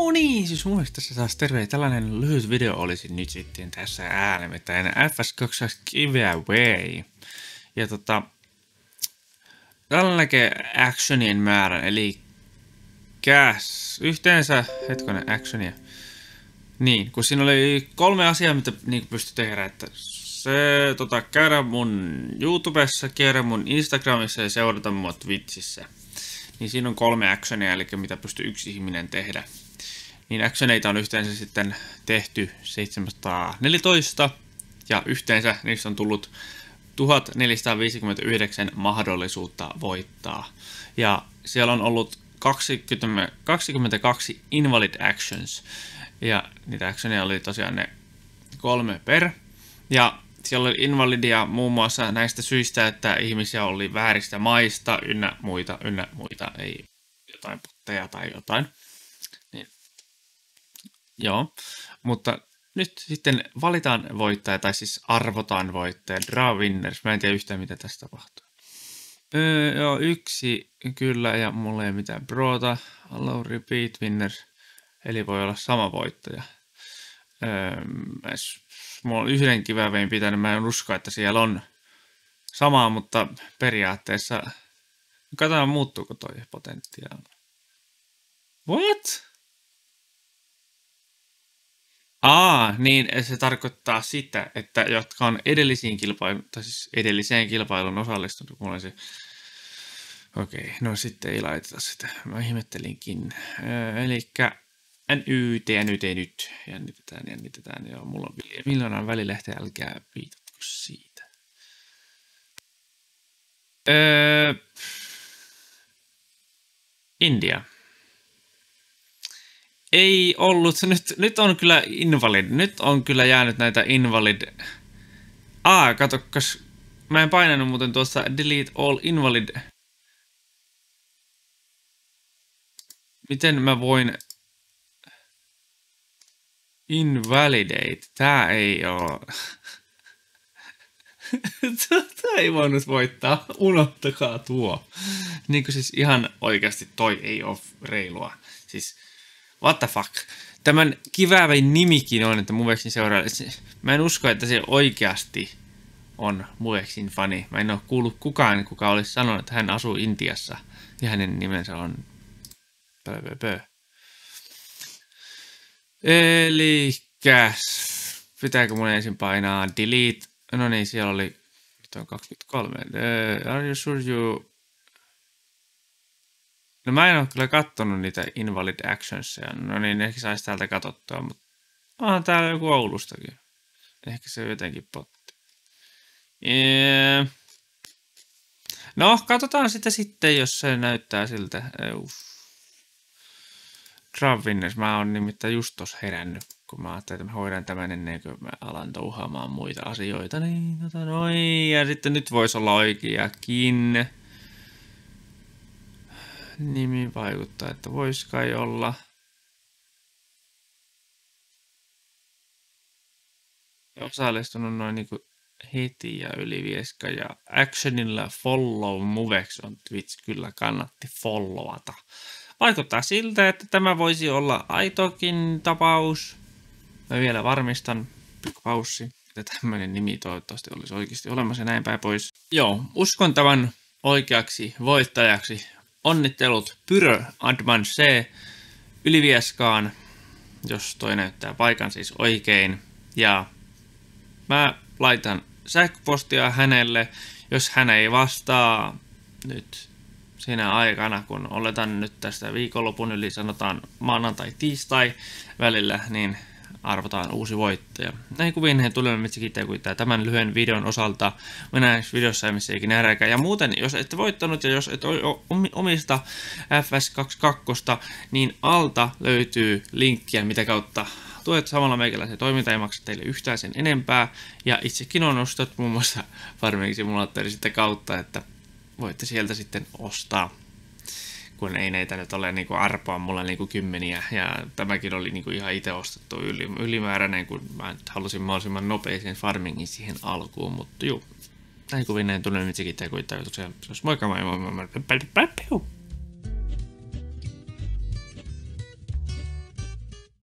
No niin, siis mun mielestä tässä taas terve. Tällainen lyhyt video olisi nyt sitten tässä äänittäin FS2 giveaway. Ja tällainen actionien määrän, eli yhteensä, actionia. Niin, kun siinä oli 3 asiaa, mitä niin pystyi tehdä, että se käydä mun YouTubessa, käydä mun Instagramissa ja seurata mua Twitchissä. Niin siinä on 3 actionia, eli mitä pystyy yksi ihminen tehdä. Niin actioneita on yhteensä sitten tehty 714 ja yhteensä niistä on tullut 1459 mahdollisuutta voittaa. Ja siellä on ollut 22 invalid actions ja niitä actioneja oli tosiaan ne 3 per. Ja siellä oli invalidia muun muassa näistä syistä, että ihmisiä oli vääristä maista ynnä muita, ei jotain putteja tai jotain. Niin. Joo, mutta nyt sitten valitaan voittaja, tai siis arvotaan voittaja, draw winners. Mä en tiedä yhtään mitä tässä tapahtuu. Joo, 1 kyllä ja mulla ei mitään broota. Allow repeat winners, eli voi olla sama voittaja. Mulla on yhden giveawayn pitänyt, mä en usko, että siellä on samaa, mutta periaatteessa katsotaan muuttuuko toi potentiaali. What? Niin se tarkoittaa sitä, että jotka on edelliseen kilpailuun osallistunut, mulla se. Okei, no sitten ei laiteta sitä. Mä ihmettelinkin. Elikkä NYT nyt. Jännitetään. Joo, mulla on miljoonan välilehtiä, älkää viitatko siitä. India. Ei ollut. Nyt on kyllä invalid. Nyt on kyllä jäänyt näitä invalid. Katokkas. Mä en painanut muuten tuossa delete all invalid. Miten mä voin invalidate? Tää ei oo. Tää ei voinut voittaa. Unohtakaa tuo. Niinku siis ihan oikeasti toi ei oo reilua. Siis what the fuck? Tämän giveawayn nimikin on, että Muvexin seuraaja. Mä en usko, että se oikeasti on Muvexin fani. Mä en oo kuullut kukaan, kuka olisi sanonut, että hän asuu Intiassa. Ja hänen nimensä on Elikkäs. Pitääkö mun ensin painaa delete? No niin, siellä oli. Nyt on 23. Are you sure you. No mä en oo kyllä kattonut niitä invalid actionsia. No niin, ehkä saisi täältä katsottua, mutta onhan täällä joku Oulustakin. Ehkä se jotenkin potti. No, katsotaan sitä sitten, jos se näyttää siltä. Draw winners. Mä oon nimittäin just tossa herännyt, kun mä ajattelin, että mä hoidan tämän ennen kuin mä alan touhaamaan muita asioita. Niin, noin. Ja sitten nyt voisi olla oikeakin. Nimi vaikuttaa, että vois kai olla. Osallistunut noin niinku heti ja Ylivieska ja actionilla follow Muvex on Twitch, kyllä kannatti followata. Vaikuttaa siltä, että tämä voisi olla aitokin tapaus. Mä vielä varmistan, paussi, että tämmöinen nimi toivottavasti olisi oikeasti olemassa ja näin päin pois. Joo, uskon tämän oikeaksi voittajaksi. Onnittelut Pyrö Adman C Ylivieskaan, jos toi näyttää paikan siis oikein. Ja mä laitan sähköpostia hänelle, jos hän ei vastaa nyt siinä aikana, kun oletan nyt tästä viikonlopun yli, sanotaan maanantai-tiistai välillä, niin arvotaan uusi voittaja. Näin kuviin he tulemme mitkä kiittää tämän lyhyen videon osalta. Mä näen videossa, missä eikin nähdäänkään. Ja muuten, jos ette voittanut ja jos et omista FS22, niin alta löytyy linkkiä, mitä kautta tuet samalla meikäläisen toiminta, ei maksa teille yhtään sen enempää. Ja itsekin on ostanut muun muassa Farming Simulator sitä kautta, että voitte sieltä sitten ostaa. Kun ei näitä nyt ole niinku arpoa mulla niinku kymmeniä, ja tämäkin oli niinku ihan itse ostettu ylimääräinen, kun mä halusin mahdollisimman nopeisen farmingin siihen alkuun, mutta juu, näin kuvin näin tunnen nyt sekin, että se olisi moikka moi.